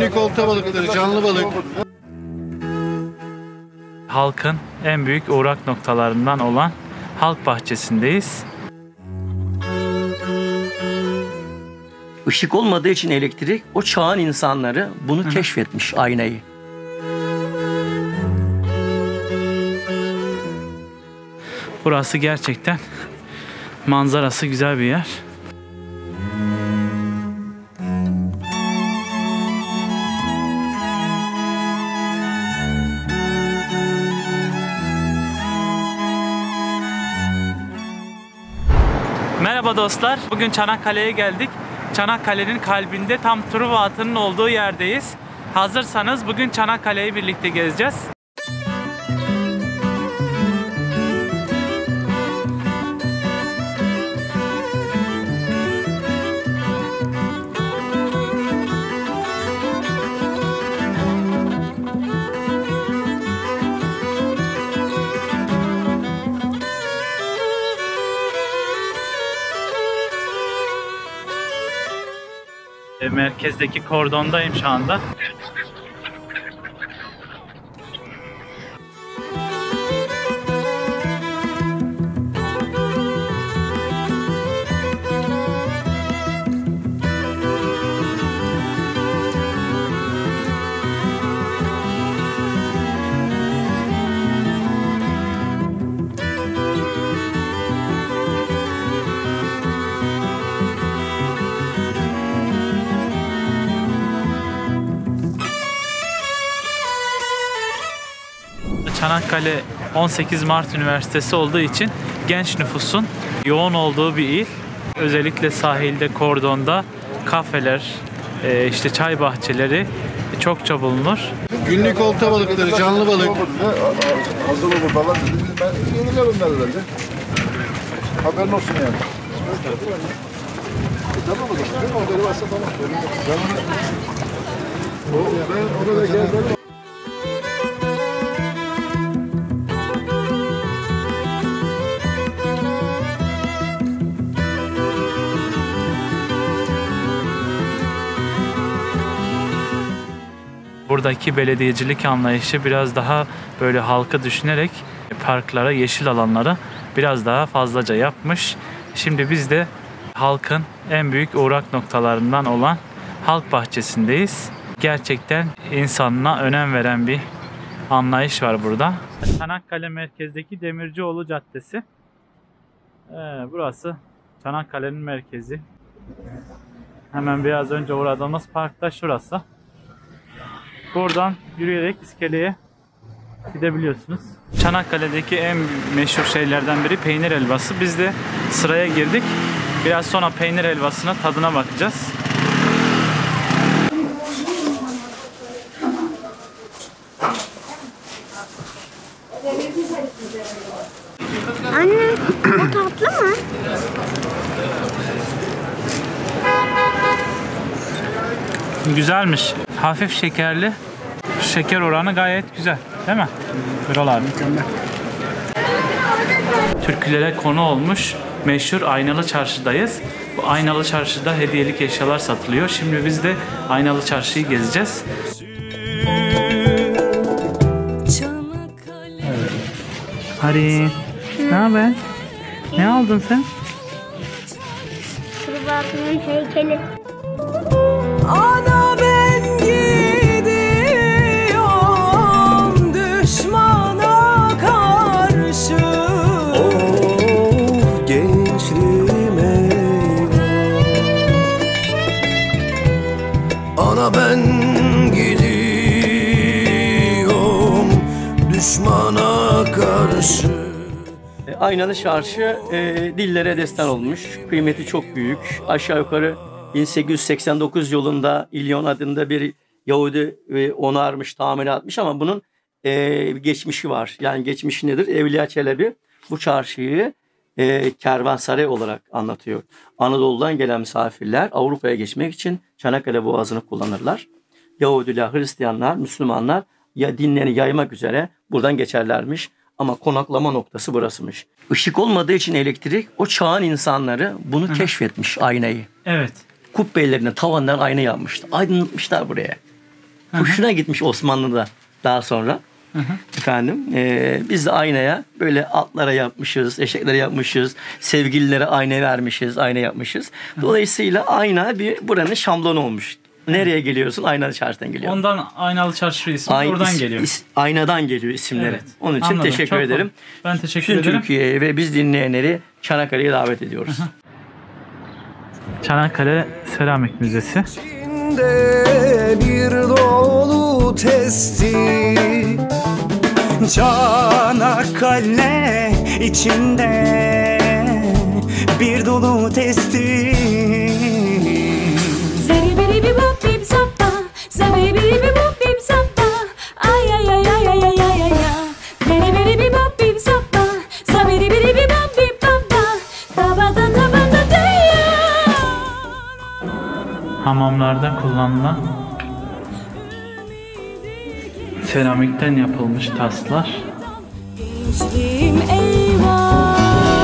Günlük olta balıkları, canlı balık. Halkın en büyük uğrak noktalarından olan halk bahçesindeyiz. Işık olmadığı için elektrik, o çağın insanları bunu keşfetmiş, aynayı. Burası gerçekten manzarası güzel bir yer. Merhaba dostlar. Bugün Çanakkale'ye geldik. Çanakkale'nin kalbinde tam Truva atının olduğu yerdeyiz. Hazırsanız bugün Çanakkale'yi birlikte gezeceğiz. Merkezdeki kordondayım şu anda. Çanakkale 18 Mart Üniversitesi olduğu için genç nüfusun yoğun olduğu bir il. Özellikle sahilde, kordonda kafeler, işte çay bahçeleri çokça bulunur. Günlük olta balıkları, canlı balık. Hazır olur falan. Ben yeniler onlar herhalde. Haberin olsun yani. Tamam o zaman. Haberi varsa tamam. Ben ona da geldim. Buradaki belediyecilik anlayışı biraz daha böyle halkı düşünerek parklara, yeşil alanlara biraz daha fazlaca yapmış. Şimdi biz de halkın en büyük uğrak noktalarından olan halk bahçesindeyiz. Gerçekten insanına önem veren bir anlayış var burada. Çanakkale merkezdeki Demircioğlu Caddesi. Burası Çanakkale'nin merkezi. Hemen biraz önce uğradığımız park da şurası. Buradan yürüyerek iskeleye gidebiliyorsunuz. Çanakkale'deki en meşhur şeylerden biri peynir helvası. Biz de sıraya girdik. Biraz sonra peynir helvasına tadına bakacağız. Anne, o tatlı mı? Güzelmiş. Hafif şekerli. Şeker oranı gayet güzel. Değil mi? Buralar mükemmel. Türkülere konu olmuş meşhur Aynalı Çarşı'dayız. Bu Aynalı Çarşı'da hediyelik eşyalar satılıyor. Şimdi biz de Aynalı Çarşı'yı gezeceğiz. Hadi. Ne haber? Ne aldın sen? Truva atının heykeli. Ana ben gidiyorum düşmana karşı. Of gençliğime. Ana ben gidiyorum düşmana karşı. Aynalı Çarşı dillere destan olmuş. Kıymeti çok büyük. Aşağı yukarı 1889 yılında İlyon adında bir Yahudi onarmış, tamir etmiş ama bunun geçmişi var. Yani geçmişi nedir? Evliya Çelebi bu çarşıyı kervansaray olarak anlatıyor. Anadolu'dan gelen misafirler Avrupa'ya geçmek için Çanakkale Boğazı'nı kullanırlar. Yahudiler, Hristiyanlar, Müslümanlar ya dinlerini yaymak üzere buradan geçerlermiş. Ama konaklama noktası burasıymış. Işık olmadığı için elektrik, o çağın insanları bunu keşfetmiş, aynayı. Evet. Kubbelerine, tavandan ayna yapmışlar. Aydınlatmışlar buraya. Hoşuna gitmiş Osmanlı'da daha sonra. Efendim biz de aynaya böyle atlara yapmışız, eşeklere yapmışız, sevgililere ayna vermişiz, ayna yapmışız. Dolayısıyla ayna buranın şablonu olmuş. Nereye geliyorsun? Aynalı Çarşı'dan geliyor. Ondan Aynalı Çarşı ismi oradan geliyor. Aynadan geliyor isimleri. Evet, Onun için anladım. teşekkür Çok ederim. Ben teşekkür Bütün ederim. Türkiye'ye ve biz dinleyenleri Çanakkale'ye davet ediyoruz. Çanakkale Seramik Müzesi. İçinde bir dolu testi, Çanakkale içinde bir dolu testi. Zeribiri bi bop bip zappa, zeribiri bi bop bip zappa, ay ay ay ay ay ay ay ay. Zeribiri bi bop bip zappa, zeribiri bi bop bip bappa, tabada tabada deya. Hamamlarda kullanılan seramikten yapılmış taslar. Gençliğim eyvah.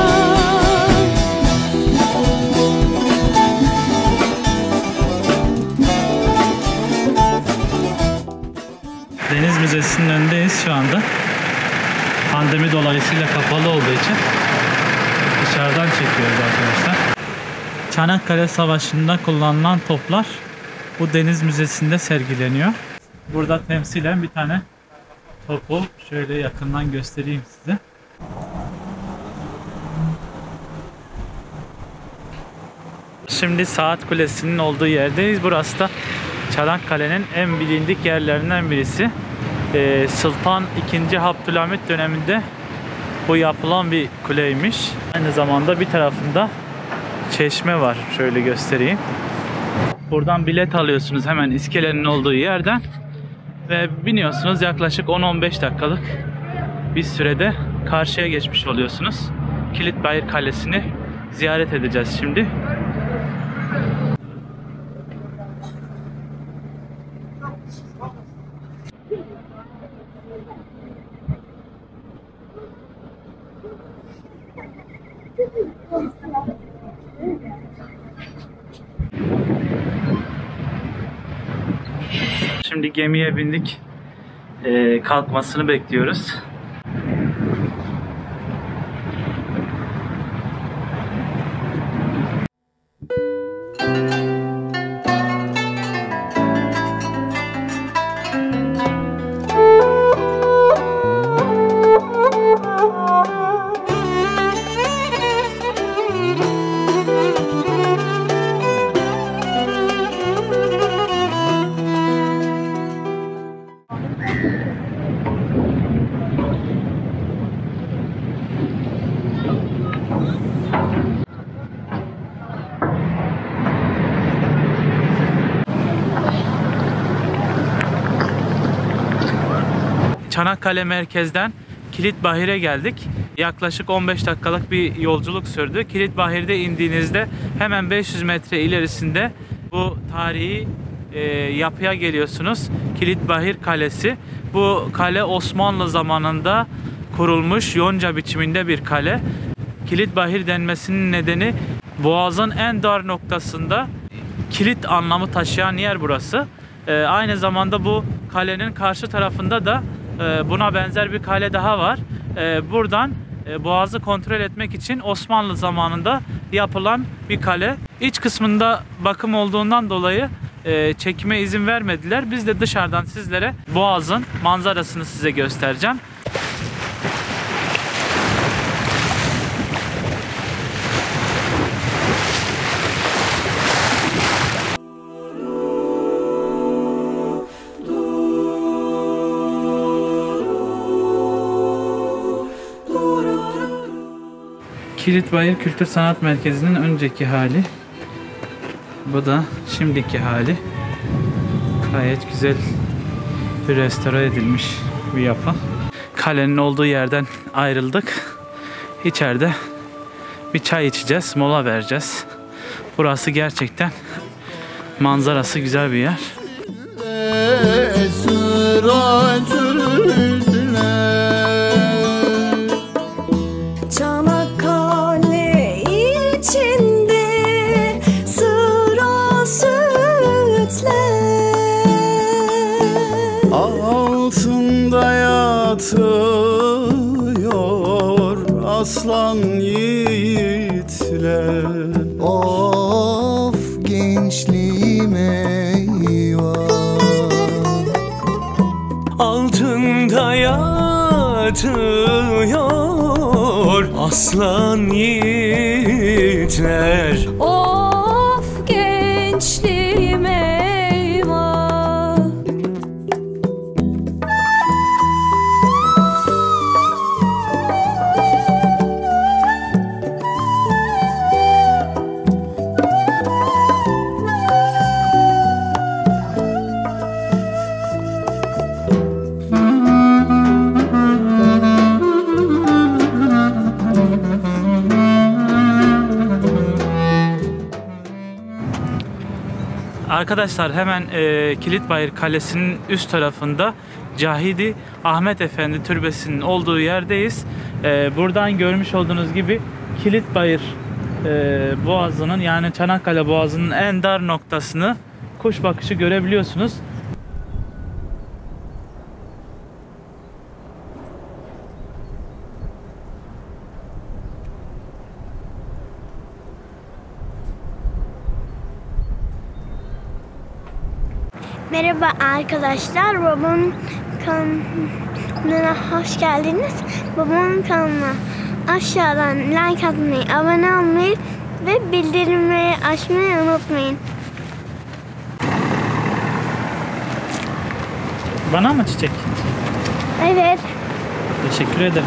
Deniz Müzesi'nin önündeyiz şu anda. Pandemi dolayısıyla kapalı olduğu için dışarıdan çekiyoruz arkadaşlar. Çanakkale Savaşı'nda kullanılan toplar bu Deniz Müzesi'nde sergileniyor. Burada temsilen bir tane topu şöyle yakından göstereyim size. Şimdi Saat Kulesi'nin olduğu yerdeyiz. Burası da Çanakkale'nin en bilindik yerlerinden birisi. Sultan II. Abdülhamit döneminde bu yapılan bir kuleymiş. Aynı zamanda bir tarafında çeşme var. Şöyle göstereyim. Buradan bilet alıyorsunuz hemen iskelenin olduğu yerden ve biniyorsunuz. Yaklaşık 10-15 dakikalık bir sürede karşıya geçmiş oluyorsunuz. Kilitbayır Kalesi'ni ziyaret edeceğiz şimdi. Şimdi gemiye bindik. Kalkmasını bekliyoruz. Çanakkale merkezden Kilitbahir'e geldik. Yaklaşık 15 dakikalık bir yolculuk sürdü. Kilitbahir'de indiğinizde hemen 500 metre ilerisinde bu tarihi yapıya geliyorsunuz. Kilitbahir Kalesi. Bu kale Osmanlı zamanında kurulmuş yonca biçiminde bir kale. Kilitbahir denmesinin nedeni Boğaz'ın en dar noktasında kilit anlamı taşıyan yer burası. Aynı zamanda bu kalenin karşı tarafında da buna benzer bir kale daha var. Buradan Boğaz'ı kontrol etmek için Osmanlı zamanında yapılan bir kale. İç kısmında bakım olduğundan dolayı çekime izin vermediler. Biz de dışarıdan sizlere Boğaz'ın manzarasını size göstereceğim. Kilitbayır Kültür Sanat Merkezi'nin önceki hali. Bu da şimdiki hali. Gayet güzel bir restore edilmiş bir yapı. Kalenin olduğu yerden ayrıldık. İçeride bir çay içeceğiz, mola vereceğiz. Burası gerçekten manzarası güzel bir yer. Çanakkale içinde sıra sütler. aslan yiğitler. Of gençliğim eyvah. Altında yatıyor aslan yiğitler. Of gençliğim eyvah. Arkadaşlar hemen Kilitbayır Kalesi'nin üst tarafında Cahidi Ahmet Efendi Türbesi'nin olduğu yerdeyiz. Buradan görmüş olduğunuz gibi Kilitbayır Boğazı'nın, yani Çanakkale Boğazı'nın en dar noktasını kuş bakışı görebiliyorsunuz. Merhaba arkadaşlar. Babamın kanalına hoş geldiniz. Babamın kanalına aşağıdan like atmayı, abone olmayı ve bildirimleri açmayı unutmayın. Bana mı çiçek? Evet. Teşekkür ederim.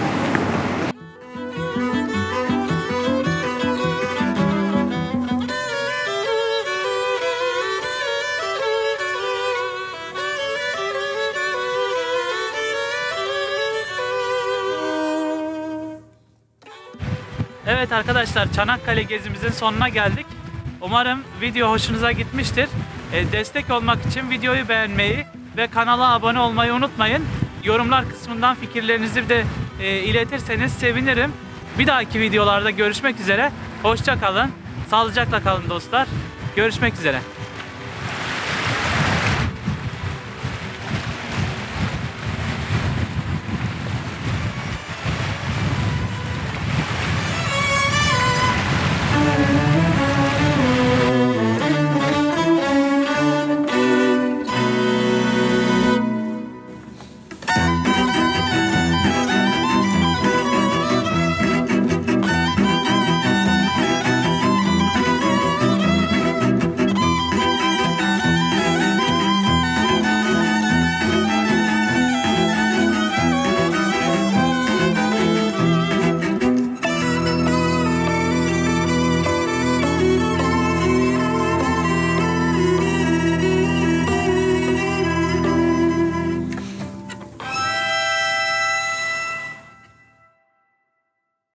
Evet arkadaşlar, Çanakkale gezimizin sonuna geldik. Umarım video hoşunuza gitmiştir. Destek olmak için videoyu beğenmeyi ve kanala abone olmayı unutmayın. Yorumlar kısmından fikirlerinizi de iletirseniz sevinirim. Bir dahaki videolarda görüşmek üzere. Hoşça kalın. Sağlıcakla kalın dostlar. Görüşmek üzere.